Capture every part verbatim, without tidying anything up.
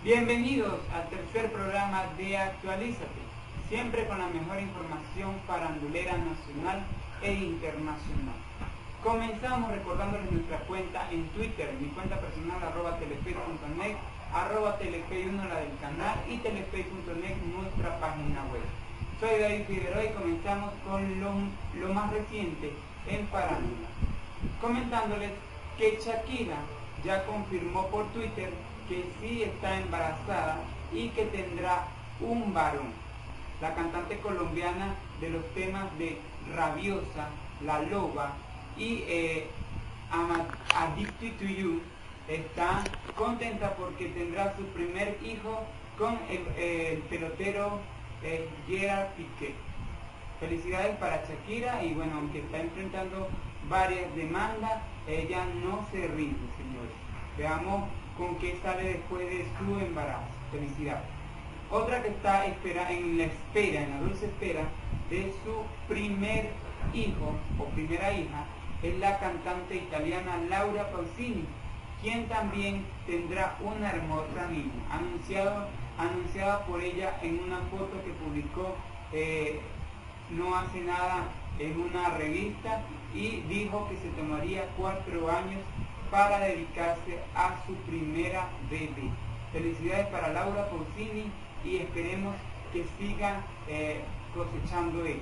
Bienvenidos al tercer programa de Actualízate, siempre con la mejor información farandulera nacional e internacional. Comenzamos recordándoles nuestra cuenta en Twitter, mi cuenta personal arroba telefe punto net, arroba telefe uno la del canal y telefe punto net nuestra página web. Soy David Figueroa y comenzamos con lo, lo más reciente en farándula, comentándoles que Shakira ya confirmó por Twitter que sí está embarazada y que tendrá un varón. La cantante colombiana de los temas de Rabiosa, La Loba y eh, Addicted to You está contenta porque tendrá su primer hijo con el, eh, el pelotero eh, Gerard Piqué. Felicidades para Shakira y bueno, aunque está enfrentando varias demandas, ella no se rinde, señores. Veamos con qué sale después de su embarazo. Felicidades. Otra que está espera, en la espera, en la dulce espera de su primer hijo o primera hija es la cantante italiana Laura Pausini, quien también tendrá una hermosa niña, anunciado, anunciada por ella en una foto que publicó eh, no hace nada en una revista, y dijo que se tomaría cuatro años para dedicarse a su primera bebé. Felicidades para Laura Pausini y esperemos que siga eh, cosechando éxito.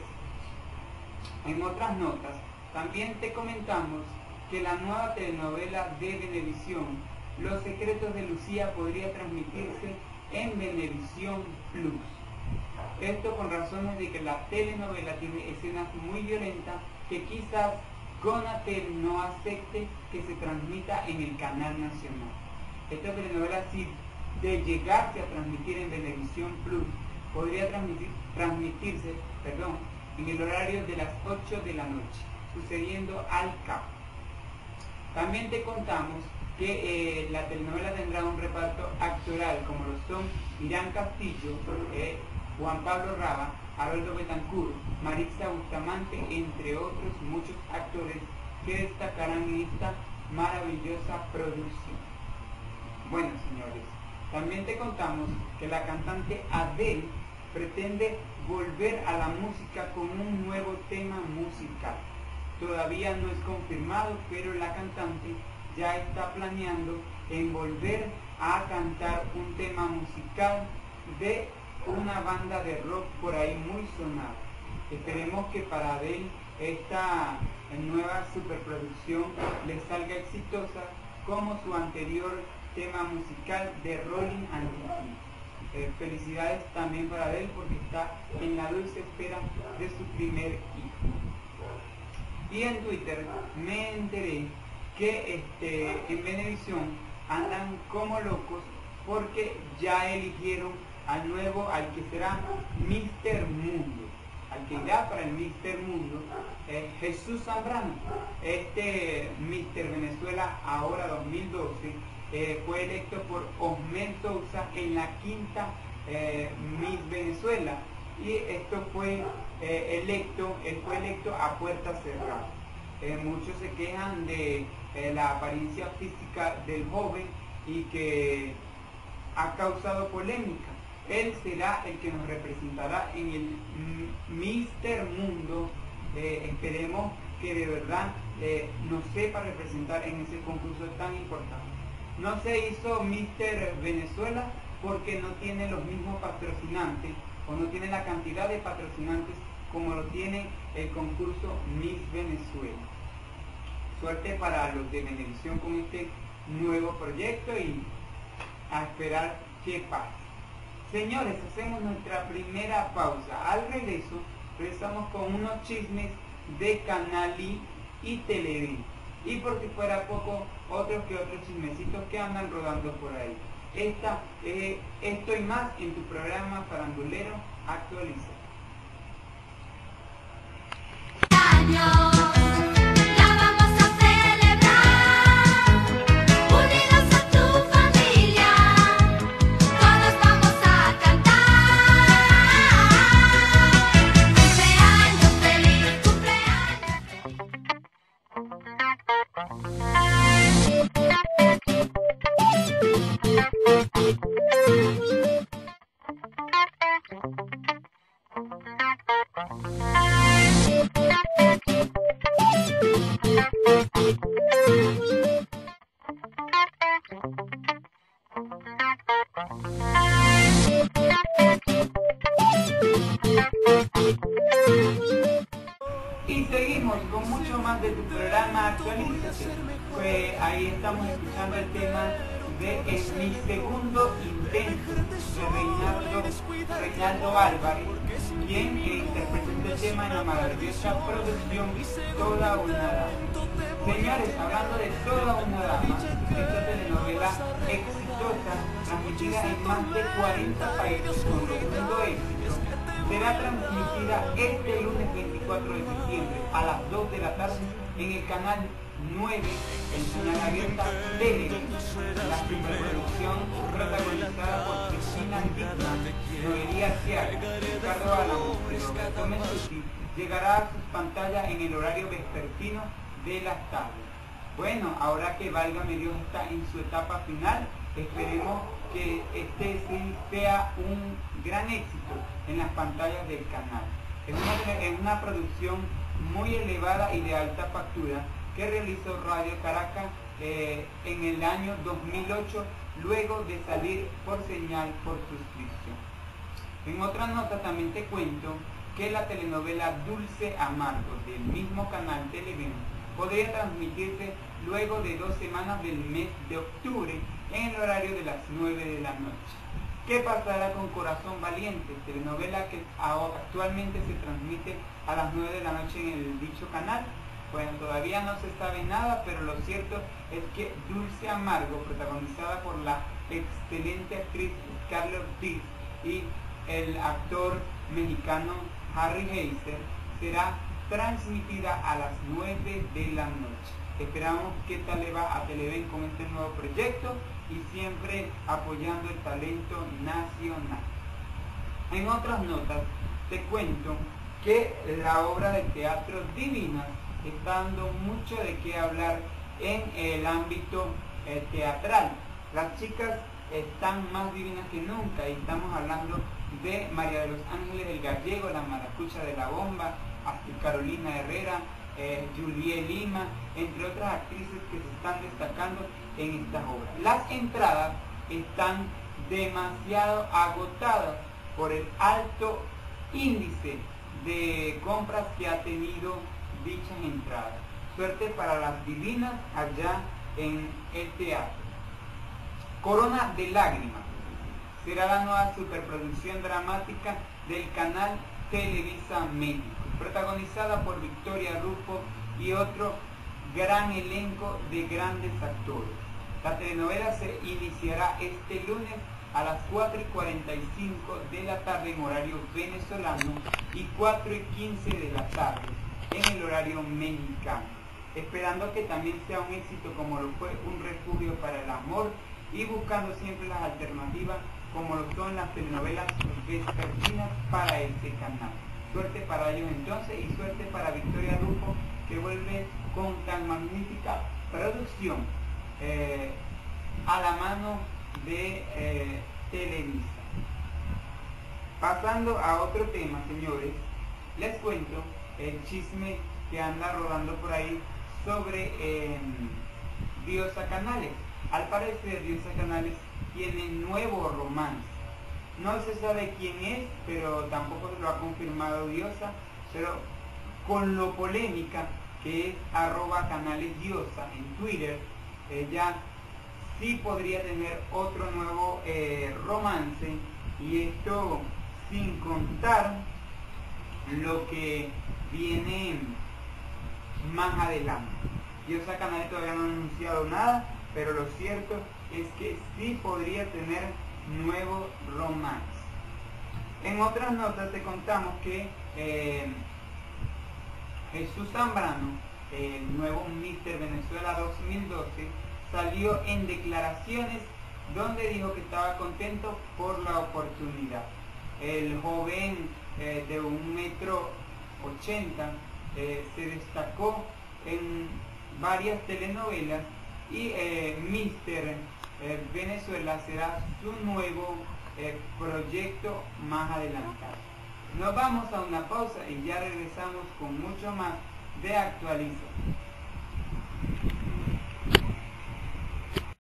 En otras notas, también te comentamos que la nueva telenovela de Venevisión, Los Secretos de Lucía, podría transmitirse en Venevisión Plus. Esto con razones de que la telenovela tiene escenas muy violentas que quizás Gonatel no acepte que se transmita en el canal nacional. Esta telenovela, si de llegarse a transmitir en Venevisión Plus, podría transmitir, transmitirse perdón, en el horario de las ocho de la noche, sucediendo al cabo. También te contamos que eh, la telenovela tendrá un reparto actoral como lo son Irán Castillo, eh, Juan Pablo Raba, Haroldo Betancourt, Maritza Bustamante, entre otros muchos actores que destacarán en esta maravillosa producción. Bueno, señores, también te contamos que la cantante Adele pretende volver a la música con un nuevo tema musical. Todavía no es confirmado, pero la cantante ya está planeando en volver a cantar un tema musical de una banda de rock por ahí muy sonada. Esperemos que para Adele esta nueva superproducción le salga exitosa como su anterior tema musical de Rolling and Stone. Eh, felicidades también para Adele porque está en la dulce espera de su primer hijo. Y en Twitter me enteré que este, en Venevisión andan como locos porque ya eligieron al nuevo, al que será míster Mundo, al que irá para el míster Mundo, eh, Jesús Zambrano. Este míster Venezuela ahora dos mil doce eh, fue electo por Osmel Sousa en la quinta eh, Miss Venezuela, y esto fue eh, electo, él fue electo a puerta cerrada. Eh, muchos se quejan de eh, la apariencia física del joven y que ha causado polémica. Él será el que nos representará en el míster Mundo. Eh, esperemos que de verdad eh, nos sepa representar en ese concurso tan importante. No se hizo míster Venezuela porque no tiene los mismos patrocinantes o no tiene la cantidad de patrocinantes como lo tiene el concurso Miss Venezuela. Suerte para los de Venevisión con este nuevo proyecto y a esperar qué pasa. Señores, hacemos nuestra primera pausa. Al regreso, regresamos con unos chismes de Canal I y Televen. Y por si fuera poco, otros que otros chismecitos que andan rodando por ahí. Esta, eh, esto y más en tu programa farandulero Actualiza. Y seguimos con mucho más de tu programa Actualízate. Pues ahí estamos escuchando el tema de En mi segundo intento de Reinaldo, Reinaldo Álvarez, quien interpretó el tema en la maravillosa producción Toda una Dama. Señores, hablando de Toda una Dama, esta telenovela exitosa, transmitida en más de cuarenta países con rotundo éxito, será transmitida este lunes veinticuatro de septiembre a las dos de la tarde en el canal nueve, en señal abierta Televen. La superproducción protagonizada por Cristina Dickman, Noelia Ciaga, Ricardo Álamo y Roberto Menzuti llegará a sus pantallas en el horario vespertino de las tardes. Bueno, ahora que Válgame Dios está en su etapa final, esperemos que este sí sea un gran éxito en las pantallas del canal. Es una, es una producción muy elevada y de alta factura que realizó Radio Caracas eh, en el año dos mil ocho, luego de salir por señal por suscripción. En otra nota también te cuento que la telenovela Dulce Amargo del mismo canal Televen podría transmitirse luego de dos semanas del mes de octubre en el horario de las nueve de la noche. ¿Qué pasará con Corazón Valiente? Telenovela que actualmente se transmite a las nueve de la noche en el dicho canal. Bueno, todavía no se sabe nada, pero lo cierto es que Dulce Amargo, protagonizada por la excelente actriz Scarlett Ortiz y el actor mexicano Harry Heiser, será transmitida a las nueve de la noche. Esperamos qué tal le va a Televen con este nuevo proyecto y siempre apoyando el talento nacional. En otras notas te cuento que la obra de teatro Divinas está dando mucho de qué hablar en el ámbito eh, teatral. Las chicas están más divinas que nunca y estamos hablando de María de los Ángeles del Gallego, la Maracucha de la Bomba, Astrid Carolina Herrera, eh, Julie Lima, entre otras actrices que se están destacando en estas obras. Las entradas están demasiado agotadas por el alto índice de compras que ha tenido dichas entradas. Suerte para las divinas allá en el teatro. Corona de Lágrimas será la nueva superproducción dramática del canal Televisa México, protagonizada por Victoria Rufo y otro gran elenco de grandes actores. La telenovela se iniciará este lunes a las cuatro y cuarenta y cinco de la tarde en horario venezolano y cuatro y quince de la tarde en el horario mexicano, esperando que también sea un éxito como lo fue Un Refugio para el Amor y buscando siempre las alternativas como lo son las telenovelas vespertinas para este canal. Suerte para ellos entonces y suerte para Victoria Rufo, que vuelve con tan magnífica producción eh, a la mano de eh, Televisa. Pasando a otro tema, señores, les cuento el chisme que anda rodando por ahí sobre eh, Diosa Canales. Al parecer Diosa Canales tiene nuevo romance. No se sabe quién es, pero tampoco se lo ha confirmado Diosa, pero con lo polémica que es arroba canales Diosa en Twitter, ella sí podría tener otro nuevo eh, romance, y esto sin contar lo que viene más adelante. Diosa Canales todavía no ha anunciado nada, pero lo cierto es que sí podría tener nuevo romance. En otras notas te contamos que eh, Jesús Zambrano, el nuevo míster Venezuela dos mil doce, salió en declaraciones donde dijo que estaba contento por la oportunidad. El joven eh, de un metro ochenta eh, se destacó en varias telenovelas y eh, míster eh, Venezuela será su nuevo eh, proyecto más adelantado. Nos vamos a una pausa y ya regresamos con mucho más de Actualízate.